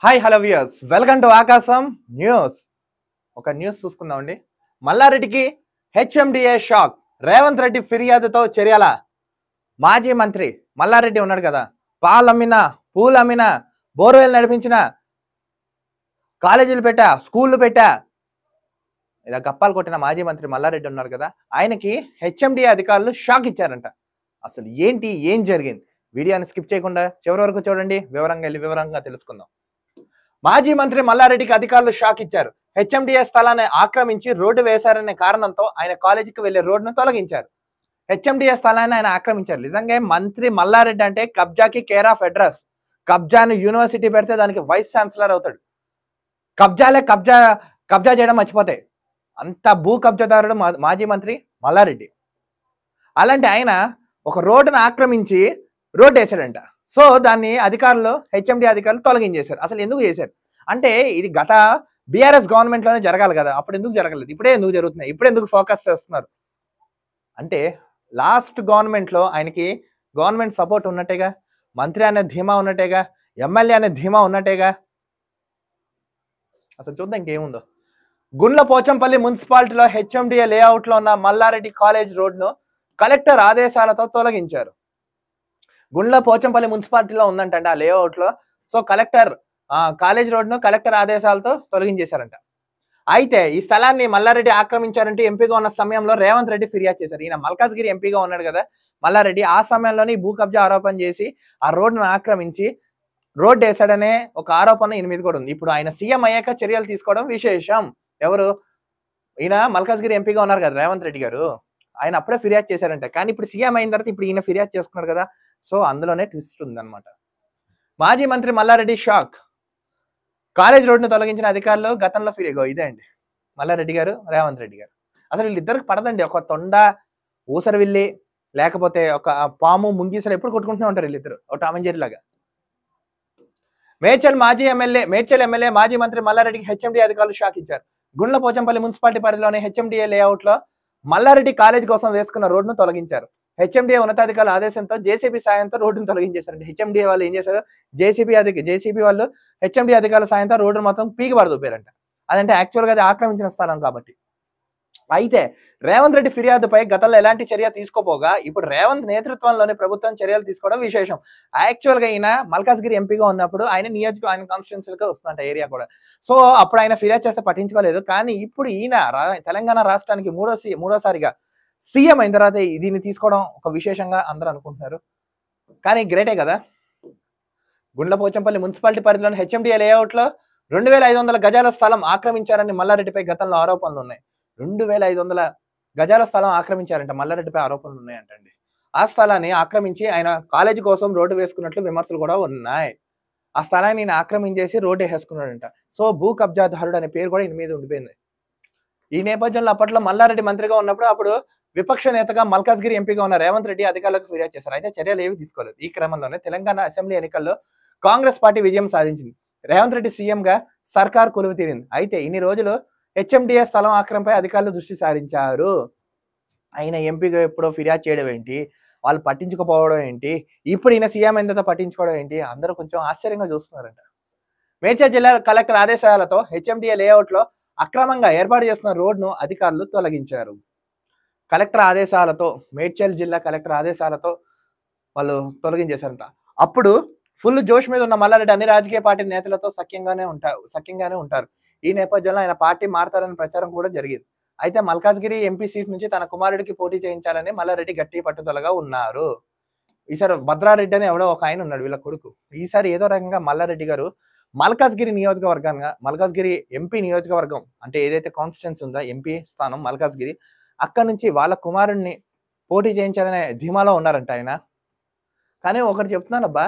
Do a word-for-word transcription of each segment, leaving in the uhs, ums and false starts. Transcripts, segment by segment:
Hi hello viewers, welcome to Aakasam news. ఒక news చూసుకుందామండి. మల్లారెడ్డికి హెచ్ఎండిఏ షాక్. రేవంత్ రెడ్డి ఫిర్యాదుతో చర్యల. మాజీ మంత్రి మల్లారెడ్డి ఉన్నాడు కదా, పాలమ్మిన పూలమ్మిన బోర్వెల్ నడిపించిన కాలేజీలు పెట్టా స్కూళ్ళు పెట్టా ఇలా గప్పాలు కొట్టిన మాజీ మంత్రి మల్లారెడ్డి ఉన్నారు కదా, ఆయనకి హెచ్ఎండిఏ అధికారులు షాక్ ఇచ్చారంట. అసలు ఏంటి, ఏం జరిగింది? వీడియోని స్కిప్ చేయకుండా చివరి వరకు చూడండి, వివరంగా వెళ్ళి వివరంగా తెలుసుకుందాం. మాజీ మంత్రి మల్లారెడ్డికి అధికారులు షాక్ ఇచ్చారు. హెచ్ఎండిఏ స్థలాన్ని ఆక్రమించి రోడ్డు వేశారనే కారణంతో ఆయన కాలేజీకి వెళ్లే రోడ్డును తొలగించారు. హెచ్ఎండిఏ స్థలాన్ని ఆయన ఆక్రమించారు. నిజంగా మంత్రి మల్లారెడ్డి అంటే కబ్జాకి కేర్ ఆఫ్ అడ్రస్. కబ్జాను యూనివర్సిటీ పెడితే దానికి వైస్ ఛాన్సలర్ అవుతాడు. కబ్జాలే కబ్జా కబ్జా చేయడం మర్చిపోతాయి. అంత భూ కబ్జాదారుడు మాజీ మంత్రి మల్లారెడ్డి. అలాంటి ఆయన ఒక రోడ్డును ఆక్రమించి రోడ్డు వేసాడంట. సో దాన్ని అధికారులు హెచ్ఎండి అధికారులు తొలగించేశారు. అసలు ఎందుకు చేశారు అంటే, ఇది గత బీఆర్ఎస్ గవర్నమెంట్ లోనే జరగాలి కదా, అప్పుడు ఎందుకు జరగలేదు, ఇప్పుడే ఎందుకు జరుగుతున్నాయి, ఇప్పుడు ఎందుకు ఫోకస్ చేస్తున్నారు అంటే, లాస్ట్ గవర్నమెంట్ లో ఆయనకి గవర్నమెంట్ సపోర్ట్ ఉన్నట్టేగా, మంత్రి అనే ధీమా ఉన్నట్టేగా, ఎమ్మెల్యే అనే ధీమా ఉన్నట్టేగా. అసలు చూద్దాం ఇంకేముందో. గుండ్ల పోచంపల్లి మున్సిపాలిటీలో హెచ్ఎండిఏ లేఅవుట్ లో ఉన్న మల్లారెడ్డి కాలేజ్ రోడ్ను కలెక్టర్ ఆదేశాలతో తొలగించారు. గుండ్ల పోచంపల్లి మున్సిపాలిటీలో ఉందంట ఆ లేఅవుట్ లో. సో కలెక్టర్ కాలేజ్ రోడ్ను కలెక్టర్ ఆదేశాలతో తొలగించేశారంట. అయితే ఈ స్థలాన్ని మల్లారెడ్డి ఆక్రమించారంటే ఎంపీగా ఉన్న సమయంలో రేవంత్ రెడ్డి ఫిర్యాదు చేశారు. ఈయన మల్కాజ్గిరి ఎంపీగా ఉన్నాడు కదా మల్లారెడ్డి, ఆ సమయంలోనే భూ కబ్జా ఆరోపణ చేసి ఆ రోడ్డును ఆక్రమించి రోడ్డు వేశాడనే ఒక ఆరోపణ ఈయన మీద కూడా ఉంది. ఇప్పుడు ఆయన సీఎం అయ్యాక చర్యలు తీసుకోవడం విశేషం. ఎవరు ఈయన మల్కాజ్గిరి ఎంపీగా ఉన్నారు కదా రేవంత్ రెడ్డి గారు, ఆయన అప్పుడే ఫిర్యాదు చేశారంట. కానీ ఇప్పుడు సీఎం అయిన తర్వాత ఇప్పుడు ఈయన ఫిర్యాదు చేసుకున్నాడు కదా, సో అందులోనే ట్విస్ట్ ఉందన్నమాట. మాజీ మంత్రి మల్లారెడ్డి షాక్. కాలేజ్ రోడ్డును తొలగించిన అధికారులు గతంలో ఫిర్యాదు. ఇదే అండి మల్లారెడ్డి గారు, రేవంత్ రెడ్డి గారు. అసలు వీళ్ళిద్దరికి పడదండి. ఒక తొండ ఊసరవిల్లి లేకపోతే ఒక పాము ముంగీసలు ఎప్పుడు కొట్టుకుంటూనే ఉంటారు వీళ్ళిద్దరు, ఒక టామంజేరి లాగా. మేడ్చల్ మాజీ ఎమ్మెల్యే మేడ్చల్ ఎమ్మెల్యే మాజీ మంత్రి మల్లారెడ్డికి హెచ్ఎండి అధికారులు షాక్ ఇచ్చారు. గుండ్ల పోచంపల్లి మున్సిపాలిటీ పరిధిలోని హెచ్ఎండిఏ లేఅవుట్ లో మల్లారెడ్డి కాలేజ్ కోసం వేసుకున్న రోడ్డును తొలగించారు. హెచ్ఎండిఏ ఉన్నతాధికారుల ఆదేశంతో జేసీబీ సాయంతో రోడ్డును తొలగించేశారండి. హెచ్ఎండిఏ వాళ్ళు ఏం చేశారు, జేసీబీ అధిక జేసీబీ వాళ్ళు హెచ్ఎండిఏ అధికారుల సాయంతో రోడ్డును మొత్తం పీకి పడదూపారంట. అదంటే యాక్చువల్గా అది ఆక్రమించిన స్థలం కాబట్టి. అయితే రేవంత్ రెడ్డి ఫిర్యాదుపై గతంలో ఎలాంటి చర్య తీసుకోపోగా ఇప్పుడు రేవంత్ నేతృత్వంలోని ప్రభుత్వం చర్యలు తీసుకోవడం విశేషం. యాక్చువల్ గా ఈయన మల్కాజ్గిరి ఎంపీగా ఉన్నప్పుడు ఆయన నియోజక ఆయన కాన్స్టిట్యున్సీగా వస్తుందంట ఏరియా కూడా. సో అప్పుడు ఆయన ఫిర్యాదు చేస్తే పట్టించుకోలేదు. కానీ ఇప్పుడు ఈయన తెలంగాణ రాష్ట్రానికి మూడో మూడోసారిగా సీఎం అయిన తర్వాత దీన్ని తీసుకోవడం ఒక విశేషంగా అందరూ అనుకుంటున్నారు. కానీ గ్రేటే కదా. గుండ్ల పోచంపల్లి మున్సిపాలిటీ పరిధిలోని హెచ్ఎండిఏ లేఅవుట్ లో రెండు వేల ఐదు వందల గజాల స్థలం ఆక్రమించారని మల్లారెడ్డిపై గతంలో ఆరోపణలు ఉన్నాయి. రెండు వేల ఐదు వందల గజాల స్థలం ఆక్రమించారంట, మల్లారెడ్డిపై ఆరోపణలు ఉన్నాయంటండి. ఆ స్థలాన్ని ఆక్రమించి ఆయన కాలేజీ కోసం రోడ్డు వేసుకున్నట్లు విమర్శలు కూడా ఉన్నాయి. ఆ స్థలాన్ని నేను ఆక్రమించేసి రోడ్డు వేసుకున్నాడంట. సో భూ కబ్జాదారుడు అనే పేరు కూడా ఈయన మీద ఉండిపోయింది. ఈ నేపథ్యంలో అప్పట్లో మల్లారెడ్డి మంత్రిగా ఉన్నప్పుడు అప్పుడు విపక్ష నేతగా మల్కాజ్గిరి ఎంపీగా ఉన్న రేవంత్ రెడ్డి అధికారులకు ఫిర్యాదు చేశారు. అయితే చర్యలు ఏవి తీసుకోలేదు. ఈ క్రమంలోనే తెలంగాణ అసెంబ్లీ ఎన్నికల్లో కాంగ్రెస్ పార్టీ విజయం సాధించింది. రేవంత్ రెడ్డి సీఎంగా సర్కార్ కొలువు తీరింది. అయితే ఇన్ని రోజులు హెచ్ఎండిఏ స్థలం ఆక్రమణపై అధికారులు దృష్టి సారించారు. ఆయన ఎంపీగా ఎప్పుడో ఫిర్యాదు చేయడం ఏంటి, వాళ్ళు పట్టించుకోపోవడం ఏంటి, ఇప్పుడు ఈయన సీఎం అయిన తర్వాత పట్టించుకోవడం ఏంటి, అందరూ కొంచెం ఆశ్చర్యంగా చూస్తున్నారంట. మేడ్చల్ జిల్లా కలెక్టర్ ఆదేశాలతో హెచ్ఎండిఏ లేఅవుట్ లో అక్రమంగా ఏర్పాటు చేస్తున్న రోడ్ను అధికారులు తొలగించారు. కలెక్టర్ ఆదేశాలతో మేడ్చల్ జిల్లా కలెక్టర్ ఆదేశాలతో వాళ్ళు తొలగించేశారంట. అప్పుడు ఫుల్ జోష్ మీద ఉన్న మల్లారెడ్డి అన్ని రాజకీయ పార్టీ నేతలతో సఖ్యంగానే ఉంటారు సఖ్యంగానే ఉంటారు ఈ నేపథ్యంలో ఆయన పార్టీ మారతారనే ప్రచారం కూడా జరిగింది. అయితే మల్కాజ్గిరి ఎంపీ సీట్ నుంచి తన కుమారుడికి పోటీ చేయించాలని మల్లారెడ్డి గట్టి పట్టుదలగా ఉన్నారు. ఈసారి భద్రారెడ్డి అని ఎవడో ఒక ఆయన ఉన్నాడు వీళ్ళ కొడుకు. ఈసారి ఏదో రకంగా మల్లారెడ్డి గారు మల్కాజ్గిరి నియోజకవర్గంగా మల్కాజ్గిరి ఎంపీ నియోజకవర్గం అంటే ఏదైతే కాన్స్టిట్యున్సీ ఉందో ఎంపీ స్థానం మల్కాజ్గిరి, అక్కడ నుంచి వాళ్ళ కుమారుడిని పోటీ చేయించాలనే ధీమాలో ఉన్నారంట ఆయన. కానీ ఒకటి చెప్తున్నాను అబ్బా,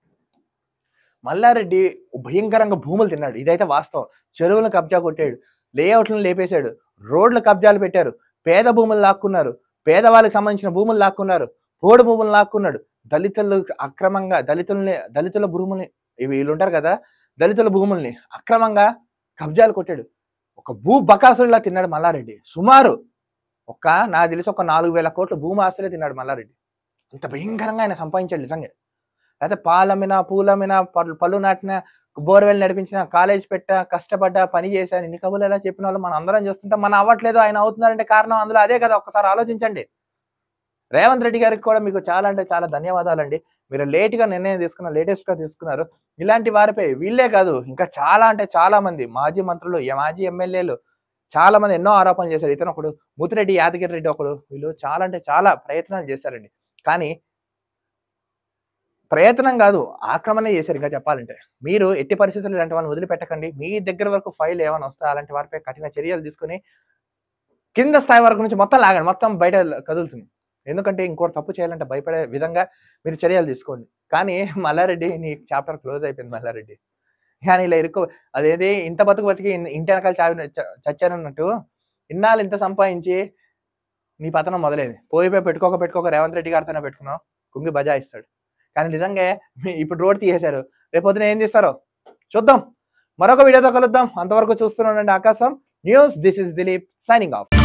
మల్లారెడ్డి భయంకరంగా భూములు తిన్నాడు, ఇదైతే వాస్తవం. చెరువులను కబ్జా కొట్టాడు, లేఅవుట్లను లేపేశాడు, రోడ్లు కబ్జాలు పెట్టారు, పేద భూములు లాక్కున్నారు, పేదవాళ్ళకి సంబంధించిన భూములు లాక్కున్నారు, పోడు భూములు లాక్కున్నాడు, దళితులు అక్రమంగా దళితుల్ని దళితుల భూముల్ని వీళ్ళు ఉంటారు కదా దళితుల భూముల్ని అక్రమంగా కబ్జాలు కొట్టాడు. ఒక భూ బకాసుడిలా తిన్నాడు మల్లారెడ్డి. సుమారు ఒక నాకు తెలిసి ఒక నాలుగు వేల కోట్ల భూమి ఆస్తులే తిన్నాడు మల్లారెడ్డి. అంత భయంకరంగా ఆయన సంపాదించాడు నిజంగా. అయితే పాలమ్మిన పూలమ్మిన పళ్ళు పళ్ళు నాటిన బోర్వెల్ నడిపించిన, కాలేజ్ పెట్టా, కష్టపడ్డా, పని చేశాను, ఇన్ని కబుర్లు ఎలా చెప్పిన వాళ్ళు మనం అందరం చూస్తుంటాం. మనం అవ్వట్లేదు, ఆయన అవుతున్నారంటే కారణం అందులో అదే కదా! ఒక్కసారి ఆలోచించండి. రేవంత్ రెడ్డి గారికి కూడా మీకు చాలా అంటే చాలా ధన్యవాదాలండి. మీరు లేట్‌గా నిర్ణయం తీసుకున్నారు, లేటెస్ట్‌గా తీసుకున్నారు. ఇలాంటి వారిపై వీళ్ళే కాదు, ఇంకా చాలా అంటే చాలా మంది మాజీ మంత్రులు, య మాజీ ఎమ్మెల్యేలు చాలా మంది ఎన్నో ఆరోపణలు చేశారు. ఇతను ఒకడు, ముత్తిరెడ్డి యాదగిరి రెడ్డి ఒకడు, వీళ్ళు చాలా అంటే చాలా ప్రయత్నాలు చేశారండి. కానీ ప్రయత్నం గాదు, ఆక్రమణే చేశారు ఇంకా చెప్పాలంటే. మీరు ఎట్టి పరిస్థితుల్లో ఇలాంటి వాళ్ళని వదిలిపెట్టకండి. మీ దగ్గర వరకు ఫైల్ ఏమైనా వస్తే అలాంటి వారిపై కఠిన చర్యలు తీసుకొని, కింద స్థాయి వరకు నుంచి మొత్తం లాగండి. మొత్తం బయట కదులుతుంది. ఎందుకంటే ఇంకోటి తప్పు చేయాలంటే భయపడే విధంగా మీరు చర్యలు తీసుకోండి. కానీ మల్లారెడ్డి నీ చాప్టర్ క్లోజ్ అయిపోయింది మల్లారెడ్డి. కానీ ఇలా ఇరుక్కో అదేది ఇంత బతుకు బతికి ఇన్ ఇంటి ఎనకాల చావిన చ చచ్చానన్నట్టు ఇన్నాళ్ళు ఇంత సంపాదించి నీ పతనం మొదలైంది. పోయి పోయి పెట్టుకోక పెట్టుకోక రేవంత్ రెడ్డి గారితోనే పెట్టుకున్నావు. కుంగి బజాయిస్తాడు. కానీ నిజంగా ఇప్పుడు రోడ్ తీసేశారు. రేపొద్దున ఏం తీస్తారో చూద్దాం. మరొక వీడియోతో కలుద్దాం. అంతవరకు చూస్తూనే ఉండండి Aakasam news. This is Dileep signing of.